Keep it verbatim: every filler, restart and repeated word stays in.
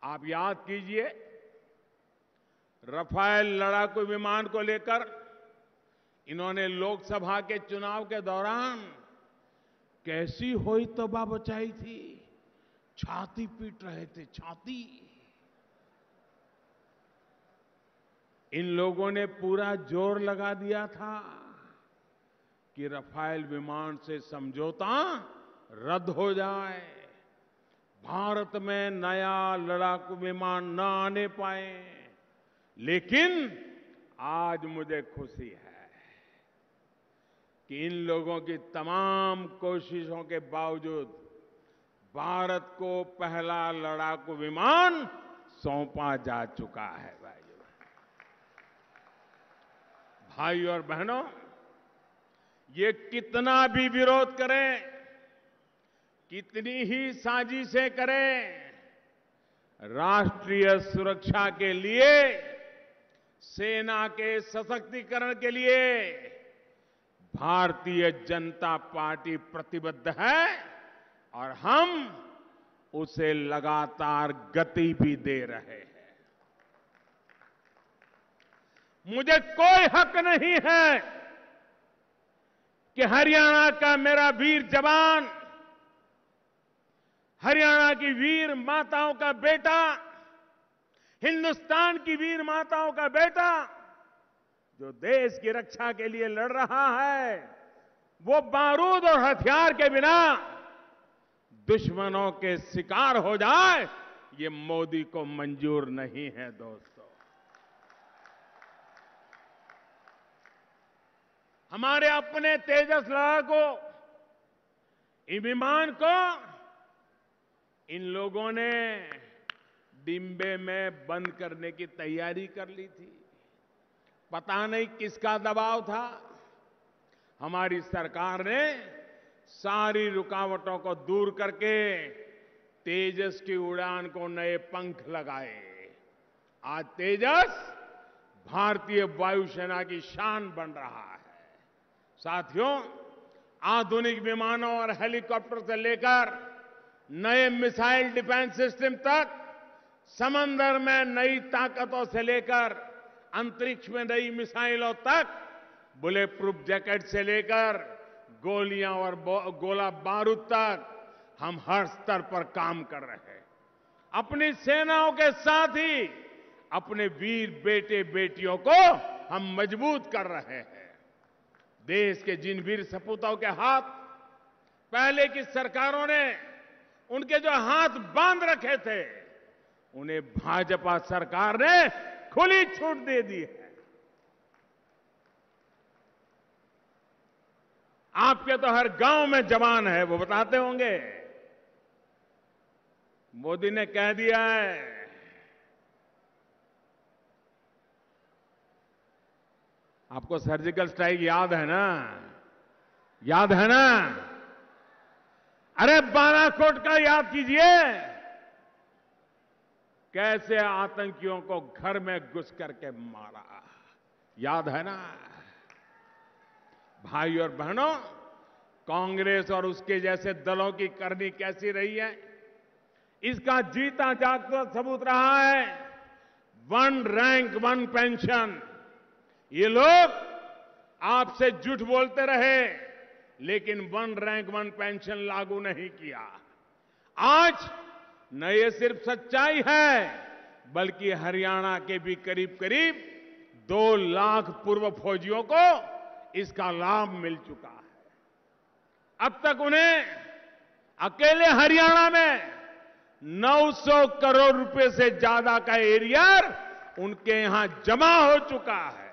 आप याद कीजिए, रफाल लड़ाकू विमान को लेकर इन्होंने लोकसभा के चुनाव के दौरान कैसी होई तबाह मचाई थी। छाती पीट रहे थे, छाती। इन लोगों ने पूरा जोर लगा दिया था कि रफाल विमान से समझौता रद्द हो जाए, भारत में नया लड़ाकू विमान न आने पाए। लेकिन आज मुझे खुशी है कि इन लोगों की तमाम कोशिशों के बावजूद भारत को पहला लड़ाकू विमान सौंपा जा चुका है। भाइयों भाइयों और बहनों, ये कितना भी विरोध करें, कितनी ही साजिशें करें, राष्ट्रीय सुरक्षा के लिए, सेना के सशक्तिकरण के लिए भारतीय जनता पार्टी प्रतिबद्ध है और हम उसे लगातार गति भी दे रहे हैं। मुझे कोई हक नहीं है कि हरियाणा का मेरा वीर जवान, हरियाणा की वीर माताओं का बेटा, हिंदुस्तान की वीर माताओं का बेटा जो देश की रक्षा के लिए लड़ रहा है, वो बारूद और हथियार के बिना दुश्मनों के शिकार हो जाए, ये मोदी को मंजूर नहीं है। दोस्तों, हमारे अपने तेजस लड़ाकू इस विमान को इन लोगों ने डिब्बे में बंद करने की तैयारी कर ली थी। पता नहीं किसका दबाव था। हमारी सरकार ने सारी रुकावटों को दूर करके तेजस की उड़ान को नए पंख लगाए। आज तेजस भारतीय वायुसेना की शान बन रहा है। साथियों, आधुनिक विमानों और हेलीकॉप्टर से लेकर नए मिसाइल डिफेंस सिस्टम तक, समंदर में नई ताकतों से लेकर अंतरिक्ष में नई मिसाइलों तक, बुलेट प्रूफ जैकेट से लेकर गोलियां और गोला बारूद तक हम हर स्तर पर काम कर रहे हैं। अपनी सेनाओं के साथ ही अपने वीर बेटे बेटियों को हम मजबूत कर रहे हैं। देश के जिन वीर सपूतों के हाथ पहले की सरकारों ने उनके जो हाथ बांध रखे थे, उन्हें भाजपा सरकार ने खुली छूट दे दी है। आपके तो हर गांव में जवान है, वो बताते होंगे। मोदी ने कह दिया है, आपको सर्जिकल स्ट्राइक याद है ना? याद है ना? अरे बालाकोट का याद कीजिए, कैसे आतंकियों को घर में घुस करके मारा, याद है ना? भाई और बहनों, कांग्रेस और उसके जैसे दलों की करनी कैसी रही है, इसका जीता जागता सबूत रहा है वन रैंक वन पेंशन। ये लोग आपसे झूठ बोलते रहे, लेकिन वन रैंक वन पेंशन लागू नहीं किया। आज न ये सिर्फ सच्चाई है, बल्कि हरियाणा के भी करीब करीब दो लाख पूर्व फौजियों को इसका लाभ मिल चुका है। अब तक उन्हें अकेले हरियाणा में नौ सौ करोड़ रुपए से ज्यादा का एरियर उनके यहां जमा हो चुका है।